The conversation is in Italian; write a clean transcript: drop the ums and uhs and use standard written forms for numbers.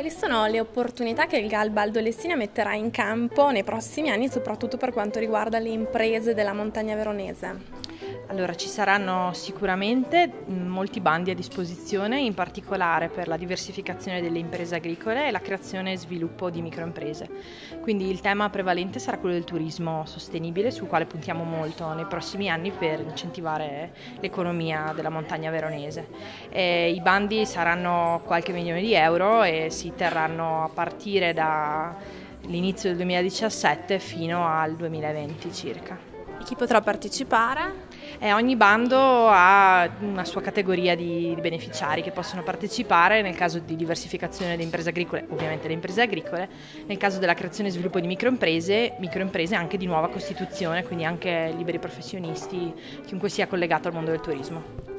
Quali sono le opportunità che il GAL Baldo Lessina metterà in campo nei prossimi anni, soprattutto per quanto riguarda le imprese della montagna veronese? Allora, ci saranno sicuramente molti bandi a disposizione, in particolare per la diversificazione delle imprese agricole e la creazione e sviluppo di microimprese. Quindi il tema prevalente sarà quello del turismo sostenibile, sul quale puntiamo molto nei prossimi anni per incentivare l'economia della montagna veronese. I bandi saranno qualche milione di euro e si terranno a partire dall'inizio del 2017 fino al 2020 circa. E chi potrà partecipare? Ogni bando ha una sua categoria di beneficiari che possono partecipare. Nel caso di diversificazione di imprese agricole, ovviamente le imprese agricole; nel caso della creazione e sviluppo di microimprese anche di nuova costituzione, quindi anche liberi professionisti, chiunque sia collegato al mondo del turismo.